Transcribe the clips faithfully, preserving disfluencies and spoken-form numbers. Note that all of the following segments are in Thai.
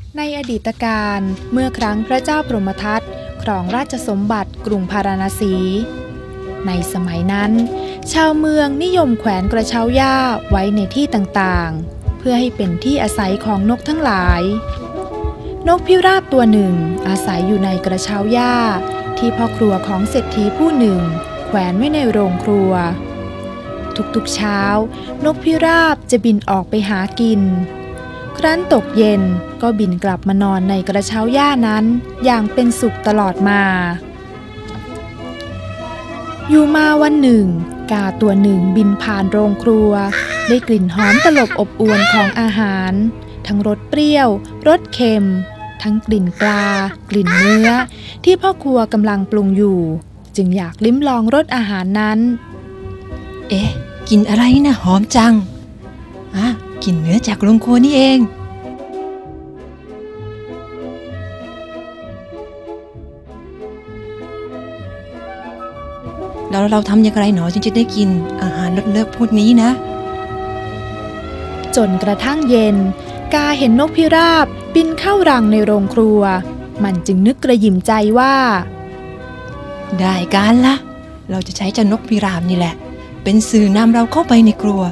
ในอดีตการเมื่อครั้งพระเจ้าพรหมทัตครองราชสมบัติกรุงพาราณสีในสมัยนั้นชาวเมืองนิยมแขวนกระเช้าหญ้าไว้ในที่ต่างๆเพื่อให้เป็นที่อาศัยของนกทั้งหลายนกพิราบตัวหนึ่งอาศัยอยู่ในกระเช้าหญ้าที่พ่อครัวของเศรษฐีผู้หนึ่งแขวนไว้ในโรงครัวทุกๆเช้านกพิราบจะบินออกไปหากินครั้นตกเย็นก็บินกลับมานอนในกระเช้าหญ้านั้นอย่างเป็นสุขตลอดมาอยู่มาวันหนึ่งกาตัวหนึ่งบินผ่านโรงครัวได้กลิ่นหอมตลบอบอวลของอาหารทั้งรสเปรี้ยวรสเค็มทั้งกลิ่นปลากลิ่นเนื้อที่พ่อครัวกำลังปรุงอยู่จึงอยากลิ้มลองรสอาหารนั้นเอ๊ะกินอะไรนะหอมจังอ่ะกินเนื้อจากโรงครัวนี่เองแล้วเราทำอย่างไรหนอจึงจะได้กินอาหารเลิศๆพวกนี้นะจนกระทั่งเย็นกาเห็นนกพิราบบินเข้ารังในโรงครัวมันจึงนึกกระหยิ่มใจว่าได้การละเราจะใช้เจ้านกพิราบนี่แหละเป็นสื่อนำเราเข้าไปในครัว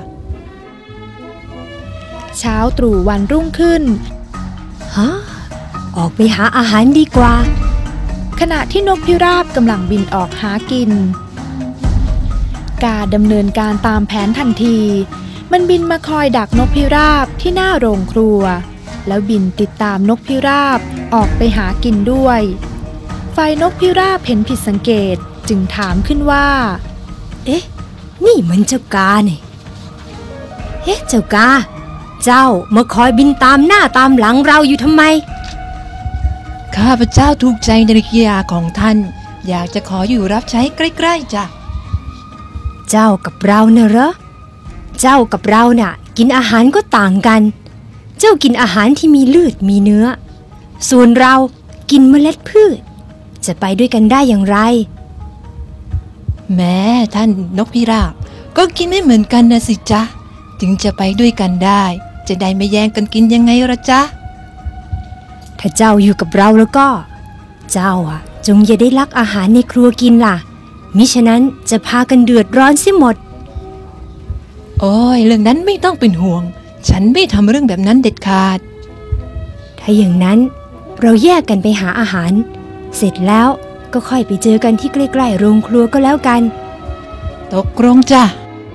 เช้าตรู่วันรุ่งขึ้นฮะออกไปหาอาหารดีกว่าขณะที่นกพิราบกำลังบินออกหากินกาดำเนินการตามแผนทันทีมันบินมาคอยดักนกพิราบที่หน้าโรงครัวแล้วบินติดตามนกพิราบออกไปหากินด้วยฝ่ายนกพิราบเห็นผิดสังเกตจึงถามขึ้นว่าเอ๊ะนี่มันเจ้ากาเนี่ยเอ๊ะเจ้ากาเจ้ามาคอยบินตามหน้าตามหลังเราอยู่ทำไมข้าพเจ้าถูกใจในกิริยาของท่านอยากจะขออยู่รับใช้ใกล้ๆจ้ะเจ้ากับเราเนอะเหรอเจ้ากับเราน่ะกินอาหารก็ต่างกันเจ้ากินอาหารที่มีเลือดมีเนื้อส่วนเรากินเมล็ดพืชจะไปด้วยกันได้อย่างไรแม้ท่านนกพิราบก็กินไม่เหมือนกันนะสิจ๊ะถึงจะไปด้วยกันได้จะได้ไม่แย่งกันกินยังไงละจ๊ะถ้าเจ้าอยู่กับเราแล้วก็เจ้าอ่ะจงอย่าได้ลักอาหารในครัวกินล่ะมิฉะนั้นจะพากันเดือดร้อนเสียหมดโอ้ยเรื่องนั้นไม่ต้องเป็นห่วงฉันไม่ทำเรื่องแบบนั้นเด็ดขาดถ้าอย่างนั้นเราแยกกันไปหาอาหารเสร็จแล้วก็ค่อยไปเจอกันที่ใกล้ๆโรงครัวก็แล้วกันตกลงจ้ะ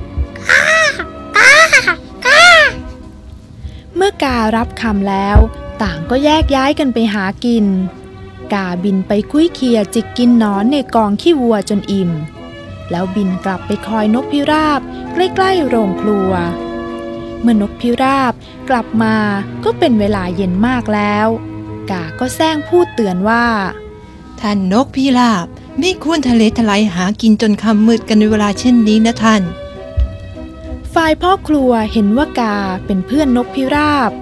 เมื่อการับคำแล้วต่างก็แยกย้ายกันไปหากินกาบินไปคุ้ยเคียจิกกินหนอนในกองขี้วัวจนอิ่มแล้วบินกลับไปคอยนกพิราบใกล้ๆโรงครัวเมื่อนกพิราบกลับมาก็เป็นเวลาเย็นมากแล้วกาก็แซงพูดเตือนว่าท่านนกพิราบไม่ควรทะเลทลายหากินจนค่ำมืดกันในเวลาเช่นนี้นะท่านฝ่ายพ่อครัวเห็นว่ากาเป็นเพื่อนนกพิราบ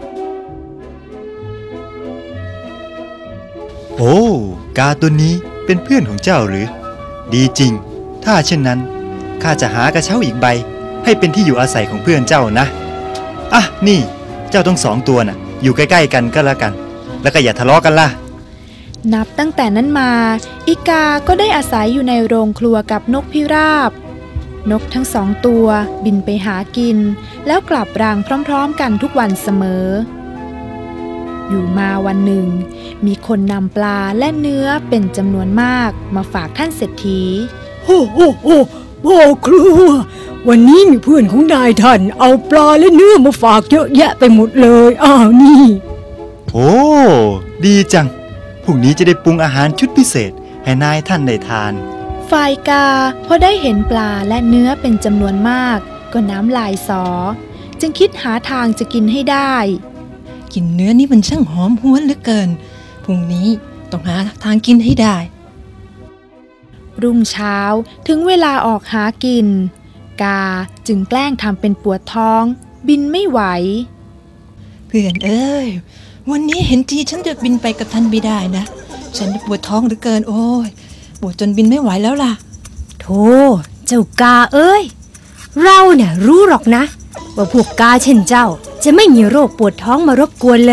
โอ้กาตัวนี้เป็นเพื่อนของเจ้าหรือดีจริงถ้าเช่นนั้นข้าจะหากระเช้าอีกใบให้เป็นที่อยู่อาศัยของเพื่อนเจ้านะอ่ะนี่เจ้าต้องสองตัวน่ะอยู่ใกล้ๆกันก็แล้วกันแล้วก็อย่าทะเลาะกันล่ะนับตั้งแต่นั้นมาอีกาก็ได้อาศัยอยู่ในโรงครัวกับนกพิราบนกทั้งสองตัวบินไปหากินแล้วกลับรังพร้อมๆกันทุกวันเสมออยู่มาวันหนึ่งมีคนนำปลาและเนื้อเป็นจำนวนมากมาฝากท่านเศรษฐีโอ้โหโอ้พ่อครัววันนี้มีเพื่อนของนายท่านเอาปลาและเนื้อมาฝากเยอะแยะไปหมดเลยอ้าวนี่โอ้ดีจังพรุ่งนี้จะได้ปรุงอาหารชุดพิเศษให้นายท่านได้ทานฝ่ายกาพอได้เห็นปลาและเนื้อเป็นจำนวนมากก็น้ำลายสอจึงคิดหาทางจะกินให้ได้กินเนื้อนี่มันช่างหอมหวนเหลือเกินพรุ่งนี้ต้องหาทางกินให้ได้รุ่งเช้าถึงเวลาออกหากินกาจึงแกล้งทำเป็นปวดท้องบินไม่ไหวเพื่อนเอ้ยวันนี้เห็นทีฉันจะบินไปกับท่านไม่ได้นะฉันปวดท้องเหลือเกินโอ้ยปวดจนบินไม่ไหวแล้วล่ะโธ่เจ้ากาเอ้ยเราเนี่ยรู้หรอกนะว่าพวกกาเช่นเจ้าจะไม่มีโรคปวดท้องมารบกวนเลย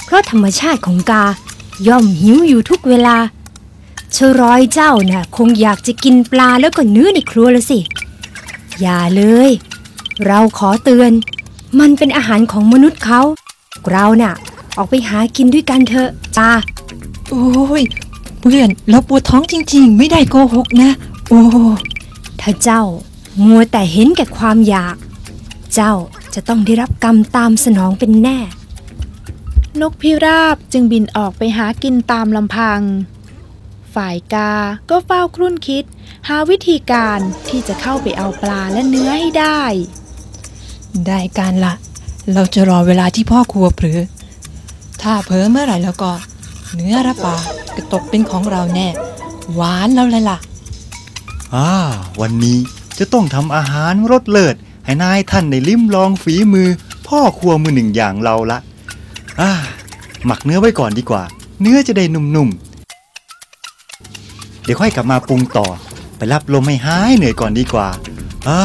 เพราะธรรมชาติของกาย่อมหิวอยู่ทุกเวลาเชร้อยเจ้าน่ะคงอยากจะกินปลาแล้วก็เนื้อในครัวละสิอย่าเลยเราขอเตือนมันเป็นอาหารของมนุษย์เขาเราน่ะออกไปหากินด้วยกันเถอะจ้าโอ้ยเพื่อนเราปวดท้องจริงๆไม่ได้โกหกนะโอ้ถ้าเจ้ามัวแต่เห็นแก่ความอยากเจ้าจะต้องได้รับกรรมตามสนองเป็นแน่นกพิราบจึงบินออกไปหากินตามลำพังฝ่ายกาก็เฝ้าครุ่นคิดหาวิธีการที่จะเข้าไปเอาปลาและเนื้อให้ได้ได้การละเราจะรอเวลาที่พ่อครัวเผลอถ้าเผลอเมื่อไหร่แล้วก็เนื้อและปลาก็ตกเป็นของเราแน่หวานแล้วเลยล่ะอ่าวันนี้จะต้องทำอาหารรสเลิศให้นายท่านได้ลิ้มลองฝีมือพ่อครัวมือหนึ่งอย่างเราละอ่าหมักเนื้อไว้ก่อนดีกว่าเนื้อจะได้นุ่มๆเดี๋ยวค่อยกลับมาปรุงต่อไปรับลมให้หายเหนื่อยก่อนดีกว่าอ่า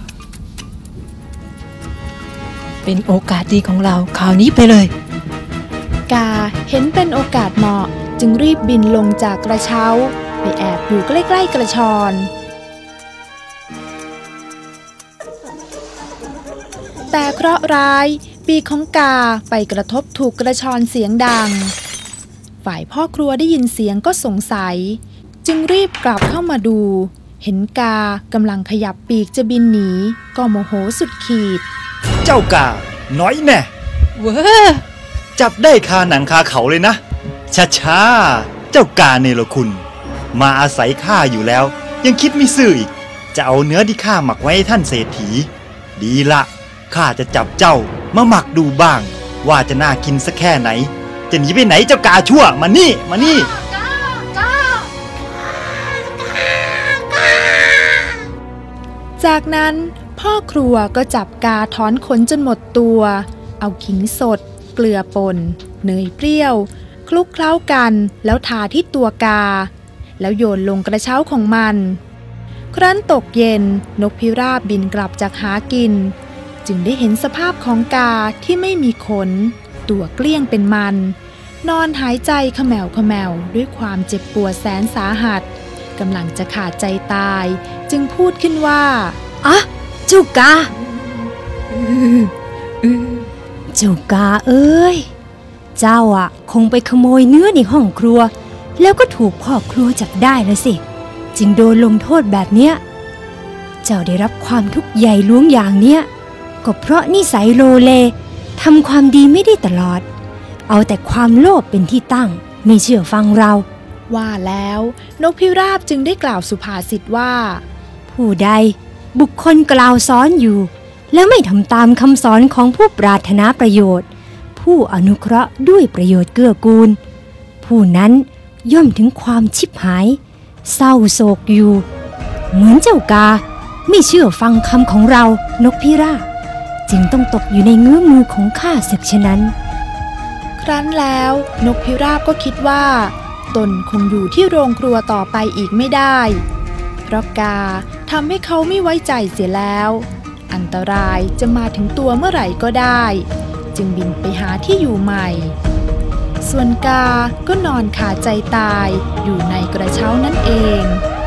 เป็นโอกาสดีของเราคราวนี้ไปเลยกาเห็นเป็นโอกาสเหมาะจึงรีบบินลงจากกระเช้าไปแอบอยู่ใกล้ๆกระชอนแต่เคราะห์ร้ายปีกของกาไปกระทบถูกกระชอนเสียงดังฝ่ายพ่อครัวได้ยินเสียงก็สงสัยจึงรีบกลับเข้ามาดูเห็นกากำลังขยับปีกจะบินหนีก็โมโหสุดขีดเจ้ากาน้อยแน่เว้อจับได้คาหนังคาเขาเลยนะช้าๆเจ้ากาเนรคุณมาอาศัยข้าอยู่แล้วยังคิดไม่ซื่ออีกจะเอาเนื้อที่ข้าหมักไว้ให้ท่านเศรษฐีดีละข้าจะจับเจ้ามาหมักดูบ้างว่าจะน่ากินสักแค่ไหนจะหนีไปไหนเจ้ากาชั่วมานี่มานี่จากนั้นพ่อครัวก็จับกาถอนขนจนหมดตัวเอาขิงสดเกลือป่นเนยเปรี้ยวคลุกเคล้ากันแล้วทาที่ตัวกาแล้วโยนลงกระเช้าของมันครั้นตกเย็นนกพิราบบินกลับจากหากินจึงได้เห็นสภาพของกาที่ไม่มีขนตัวเกลี้ยงเป็นมันนอนหายใจเขม่วเขม่วด้วยความเจ็บปวดแสนสาหัสกำลังจะขาดใจตายจึงพูดขึ้นว่าอ่ะเจ้ากาเจ้ากาเอ้ยเจ้าอ่ะคงไปขโมยเนื้อในห้องครัวแล้วก็ถูกพ่อครัวจับได้แล้วสิจึงโดนลงโทษแบบเนี้ยเจ้าได้รับความทุกข์ใหญ่หลวงอย่างเนี้ยก็เพราะนิสัยโลเลทำความดีไม่ได้ตลอดเอาแต่ความโลภเป็นที่ตั้งไม่เชื่อฟังเราว่าแล้วนกพิราบจึงได้กล่าวสุภาษิตว่าผู้ใดบุคคลกล่าวสอนอยู่แล้วไม่ทำตามคำสอนของผู้ปรารถนาประโยชน์ผู้อนุเคราะห์ด้วยประโยชน์เกื้อกูลผู้นั้นย่อมถึงความชิบหายเศร้าโศกอยู่เหมือนเจ้ากาไม่เชื่อฟังคำของเรานกพิราบจึงต้องตกอยู่ในเงื้อมือของข้าศึกฉะนั้นครั้นแล้วนกพิราบก็คิดว่าตนคงอยู่ที่โรงครัวต่อไปอีกไม่ได้เพราะกาทำให้เขาไม่ไว้ใจเสียแล้วอันตรายจะมาถึงตัวเมื่อไหร่ก็ได้จึงบินไปหาที่อยู่ใหม่ส่วนกาก็นอนขาดใจตายอยู่ในกระเช้านั่นเอง